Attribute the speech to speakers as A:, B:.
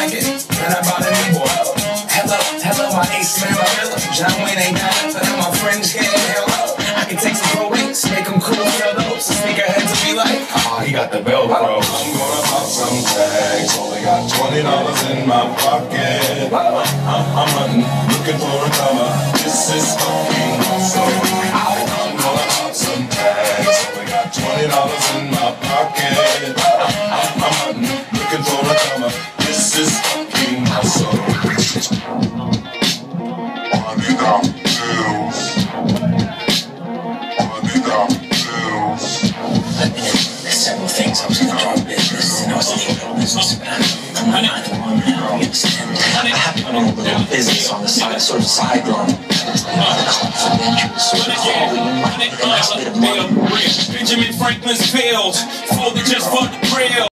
A: like it. And I bought a new boy. Hello, my ace man, my miller. John Wayne ain't got it, but my friends can't hello. I can take some pro wings, make them cool, sell those. Sneakerheads will be like, he got the Velcro.
B: I'm gonna pop some tags. Only got $20 in my pocket. I'm hunting, looking for a comer. This is fucking awesome. I'm gonna pop some tags. Only got $20 in my pocket. I'm hunting, looking for a comer. This is fucking awesome.
C: There's several things. I was going to drop business, and I was thinking about business, but I'm not either one now. You understand? I have to run a little business on the side, sort of sideline. Confidential, sort of following my next bit of money.
D: Benjamin Franklin's pills, folded just for the grill.